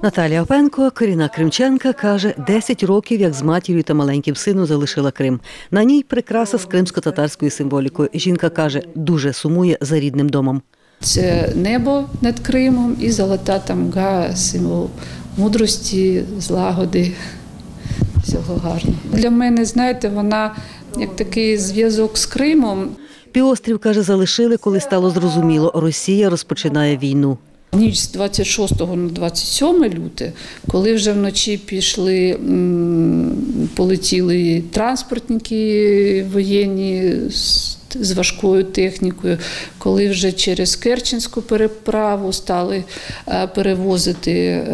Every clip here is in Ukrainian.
Наталія Опенко, корінна кримчанка, каже, 10 років, як з матір'ю та маленьким сином залишила Крим. На ній прикраса з кримсько-татарською символікою. Жінка каже, дуже сумує за рідним домом. Це небо над Кримом і золота тамга, символ мудрості, злагоди, всього гарного. Для мене, знаєте, вона як такий зв'язок з Кримом. Півострів, каже, залишили, коли стало зрозуміло, Росія розпочинає війну. Ніч з 26 на 27 люте, коли вже вночі полетіли транспортники воєнні з важкою технікою, коли вже через Керченську переправу стали перевозити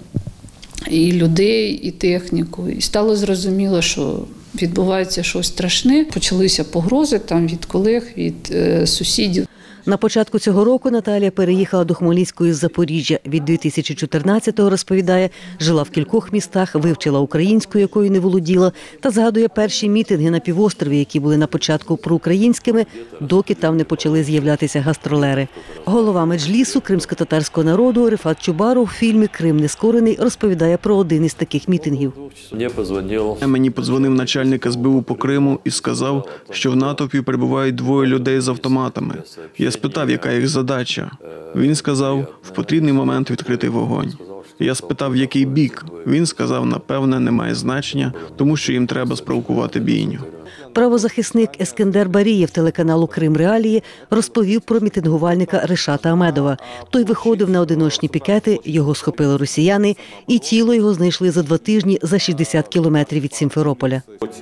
і людей, і техніку. І стало зрозуміло, що відбувається щось страшне. Почалися погрози там від колег, від сусідів. На початку цього року Наталія переїхала до Хмельницької з Запоріжжя. Від 2014-го, розповідає, жила в кількох містах, вивчила українську, якою не володіла, та згадує перші мітинги на півострові, які були на початку проукраїнськими, доки там не почали з'являтися гастролери. Голова меджлісу кримсько-татарського народу Рифат Чубаров у фільмі «Крим нескорений» розповідає про один із таких мітингів. Мені подзвонив начальник СБУ по Криму і сказав, що в натовпі перебувають двоє людей з автоматами. Я спитав, яка їх задача. Він сказав, в потрібний момент відкрити вогонь. Я спитав, в який бік. Він сказав, напевне, немає значення, тому що їм треба спровокувати бійню. Правозахисник Ескендер Барієв телеканалу «Крим Реалії» розповів про мітингувальника Ришата Амедова. Той виходив на одиночні пікети, його схопили росіяни, і тіло його знайшли за 2 тижні за 60 кілометрів від Сімферополя.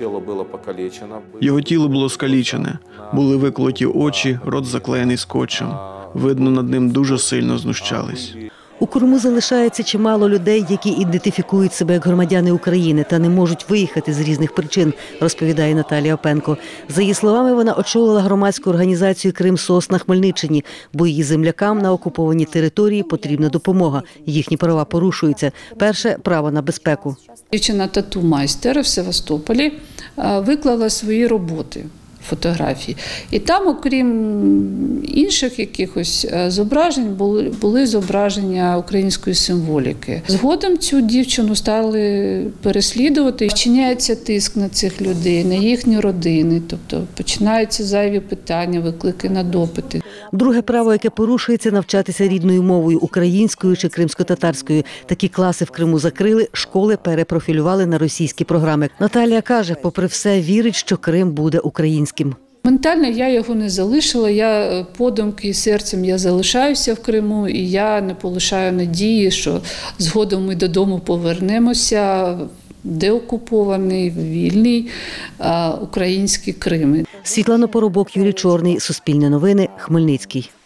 Його тіло було скалічене. Були виколоті очі, рот заклеєний скотчем. Видно, над ним дуже сильно знущались. У Криму залишається чимало людей, які ідентифікують себе як громадяни України та не можуть виїхати з різних причин, розповідає Наталія Опенко. За її словами, вона очолила громадську організацію «Крим-СОС» на Хмельниччині, бо її землякам на окупованій території потрібна допомога. Їхні права порушуються. Перше – право на безпеку. Дівчина-тату-майстер в Севастополі виклала свої роботи. Фотографії. І там, окрім інших якихось зображень, були зображення української символіки. Згодом цю дівчину стали переслідувати. Вчиняється тиск на цих людей, на їхні родини. Тобто починаються зайві питання, виклики на допити. Друге право, яке порушується – навчатися рідною мовою, українською чи кримсько-татарською. Такі класи в Криму закрили, школи перепрофілювали на російські програми. Наталія каже, попри все, вірить, що Крим буде українським. Ментально я його не залишила, я подумки і серцем я залишаюся в Криму, і я не полишаю надії, що згодом ми додому повернемося, деокупований, вільний український Крим. Світлана Поробок, Юрій Чорний, Суспільне новини, Хмельницький.